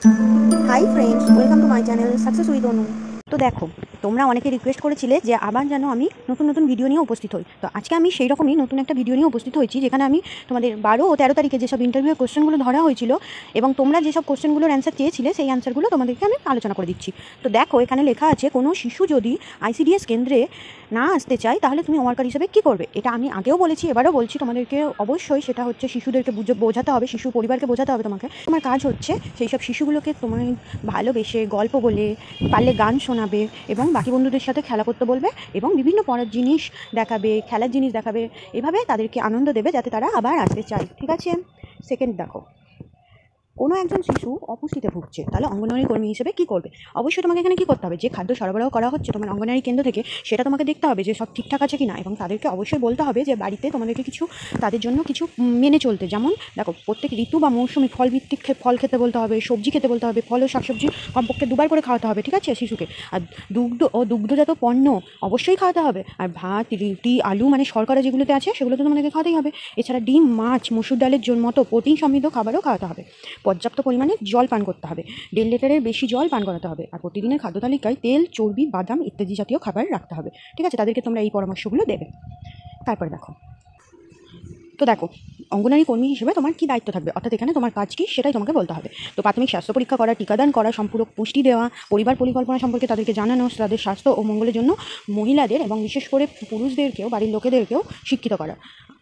High friends, welcome to my channel success with Anu. তো দেখো, তোমরা অনেকে রিকোয়েস্ট করেছিলে যে আবার যেন আমি নতুন নতুন ভিডিও নিয়ে উপস্থিত হই। তো আজকে আমি সেই রকমই নতুন একটা ভিডিও নিয়ে উপস্থিত হয়েছি, যেখানে আমি তোমাদের 12 ও 13 তারিখে যেসব ইন্টারভিউয়ের কোশ্চেনগুলো ধরা হয়েছিল এবং তোমরা যেসব কোশ্চেনগুলোর অ্যান্সার চেয়েছিলে সেই অ্যান্সারগুলো তোমাদেরকে আমি আলোচনা করে দিচ্ছি। তো দেখো, এখানে লেখা আছে কোনো শিশু যদি I.C.D.S কেন্দ্রে না আসতে চায় তাহলে তুমি ওয়ার্কার হিসেবে কী করবে। এটা আমি আগেও বলেছি, এবারও বলছি তোমাদেরকে। অবশ্যই সেটা হচ্ছে শিশুদেরকে বোঝাতে হবে, শিশু পরিবারকে বোঝাতে হবে। তোমার কাজ হচ্ছে সেই সব শিশুগুলোকে তোমার ভালোবেসে গল্প বলে, পারলে গান শোনাবে এবং বাকি বন্ধুদের সাথে খেলা করতে বলবে এবং বিভিন্ন পড়ার জিনিস দেখাবে, খেলার জিনিস দেখাবে। এভাবে তাদেরকে আনন্দ দেবে যাতে তারা আবার আসতে চায়। ঠিক আছে? সেকেন্ড দেখো, কোনো একজন শিশু অপুষ্টিতে ভুগছে, তাহলে অঙ্গনওয়াড়ি কর্মী হিসেবে কী করবে। অবশ্যই তোমাকে এখানে কী করতে হবে, যে খাদ্য সরবরাহ করা হচ্ছে তোমার অঙ্গনওয়াড়ি কেন্দ্র থেকে, সেটা তোমাকে দেখতে হবে যে সব ঠিকঠাক আছে কি না, এবং তাদেরকে অবশ্যই বলতে হবে যে বাড়িতে তোমাদেরকে কিছু তাদের জন্য কিছু মেনে চলতে। যেমন দেখো, প্রত্যেক ঋতু বা মৌসুমি ফলভিত্তিক ফল খেতে বলতে হবে, সবজি খেতে বলতে হবে, ফল ও শাকসবজি কমপক্ষে 2বার করে খাওয়াতে হবে। ঠিক আছে শিশুকে? আর দুগ্ধ ও দুগ্ধজাত পণ্য অবশ্যই খাওয়াতে হবে। আর ভাত, রুটি, আলু মানে শর্করা যেগুলোতে আছে সেগুলো তো তোমাদেরকে খাওয়াতেই হবে। এছাড়া ডিম, মাছ, মসুর ডালের মতো প্রোটিন সমৃদ্ধ খাবারও খাওয়াতে হবে। পর্যাপ্ত পরিমাণে জল পান করতে হবে, 1.5 লিটারের বেশি জল পান করাতে হবে। আর প্রতিদিনের খাদ্য তালিকায় তেল, চর্বি, বাদাম ইত্যাদি জাতীয় খাবার রাখতে হবে। ঠিক আছে? তাদেরকে তোমরা এই পরামর্শগুলো দেবে। তারপরে দেখো, অঙ্গনওয়াড়ি কর্মী হিসেবে তোমার কী দায়িত্ব থাকবে, অর্থাৎ এখানে তোমার কাজ কী সেটাই তোমাকে বলতে হবে। তো প্রাথমিক স্বাস্থ্য পরীক্ষা করা, টিকাদান করা, সম্পূরক পুষ্টি দেওয়া, পরিবার পরিকল্পনা সম্পর্কে তাদেরকে জানানো, তাদের স্বাস্থ্য ও মঙ্গলের জন্য মহিলাদের এবং বিশেষ করে পুরুষদেরকেও, বাড়ির লোকেদেরকেও শিক্ষিত করা।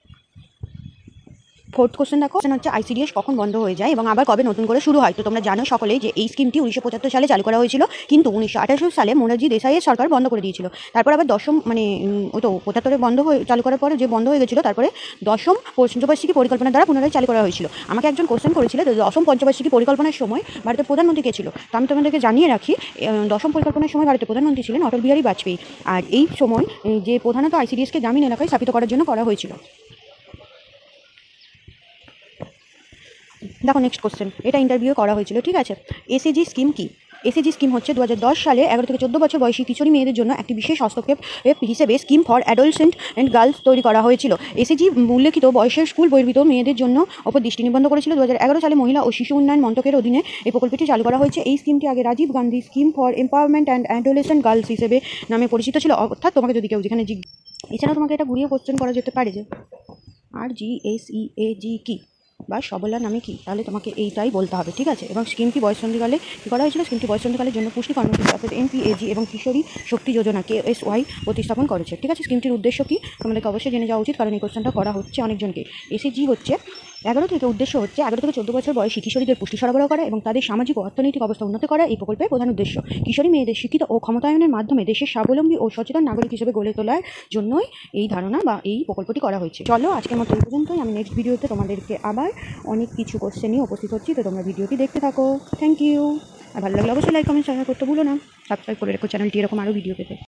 ফোর্থ কোশ্চেন দেখো, হচ্ছে I.C.D.S কখন বন্ধ হয়ে যায় এবং আবার কবে নতুন করে শুরু হয়। তো তোমরা জানো সকলেই যে এই স্কিমটি 1975 সালে চালু করা হয়েছিল, কিন্তু 1968 সালে মোরারজি দেশাইয়ের সরকার বন্ধ করে দিয়েছিল। তারপর আবার ওই তো 75-এ চালু করার পরে যে বন্ধ হয়ে গেছিলো, তারপরে 10ম পঞ্চবার্ষিকী পরিকল্পনা দ্বারা পুনরায় চালু করা হয়েছিল। আমাকে একজন কোশ্চেন করেছিল যে 10ম পঞ্চবার্ষিকী পরিকল্পনার সময় ভারতের প্রধানমন্ত্রী কে ছিল। তো আমি তোমাদেরকে জানিয়ে রাখি, 10ম পরিকল্পনার সময় ভারতের প্রধানমন্ত্রী ছিলেন অটল বিহারী বাজপেয়ী। আর এই সময় যে প্রধানত I.C.D.S কে গ্রামীণ এলাকায় স্থাপিত করার জন্য করা হয়েছিল। দেখো নেক্সট কোশ্চেন, এটা ইন্টারভিউ করা হয়েছিল। ঠিক আছে? এসএজি স্কিম কি? এসএজি স্কিম হচ্ছে 2010 সালে 11 থেকে 14 বছর বয়সী কিশোরী মেয়েদের জন্য একটি বিশেষ হস্তক্ষেপ হিসেবে scheme for adolescent and girls তৈরি করা হয়েছিল। এসএজি উল্লেখিত বয়সের স্কুল বহির্ভূত মেয়েদের জন্য ওপর দৃষ্টি নিবদ্ধ করেছিল। 2011 সালে মহিলা ও শিশু উন্নয়ন মন্ত্রকের অধীনে এই প্রকল্পটি চালু করা হয়েছে। এই স্কিমটি আগে Rajiv Gandhi scheme for empowerment and adolescent girls হিসেবে নামে পরিচিত ছিল। অর্থাৎ তোমাকে যদি কেউ যেখানে এছাড়াও তোমাকে এটা ঘুরিয়ে কোশ্চেন করা যেতে পারে যে RGSEAG কি বা সবলা নামে কি, তাহলে তোমাকে এইটাই বলতে হবে। ঠিক আছে? এবং স্কিমটি বয়ঃসন্ধিকালে কী করা হয়েছিল, স্কিমটি বয়ঃসন্ধিকালের জন্য পুষ্টি কর্মসূচি অর্থাৎ NPAG এবং কিশোরী শক্তি যোজনা KSY প্রতিস্থাপন করেছে। ঠিক আছে? স্কিমটির উদ্দেশ্য কী তোমাদেরকে অবশ্যই জেনে যাওয়া উচিত, কারণ এই কোশ্চেনটা করা হচ্ছে অনেকজনকে। এসএজি হচ্ছে 11 থেকে 14 বছর বয়সী কিশোরীদের পুষ্টি সরবরাহ করা এবং তাদের সামাজিক ও অর্থনৈতিক অবস্থা উন্নত করা এই প্রকল্পের প্রধান উদ্দেশ্য। কিশোরী মেয়েদের শিক্ষিত ও ক্ষমতায়নের মাধ্যমে দেশের স্বাবলম্বী ও সচেতন নাগরিক হিসেবে গড়ে তোলার জন্যই এই ধারণা বা এই প্রকল্পটি করা হয়েছে। চলো আজকের মতো এই পর্যন্তই। আমি নেক্সট ভিডিওতে তোমাদেরকে আবার অনেক কিছু কোশ্চেন নিয়ে উপস্থিত হচ্ছি। তো তোমরা ভিডিওটি দেখতে থাকো। Thank you. আর ভালো লাগলে অবশ্যই লাইক, কমেন্ট, শেয়ার করতে ভুলো না। সাবস্ক্রাইব করে রেখো চ্যানেলটি এরকম আরও ভিডিও পেতে।